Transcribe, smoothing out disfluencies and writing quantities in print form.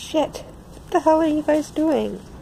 Shit. What the hell are you guys doing?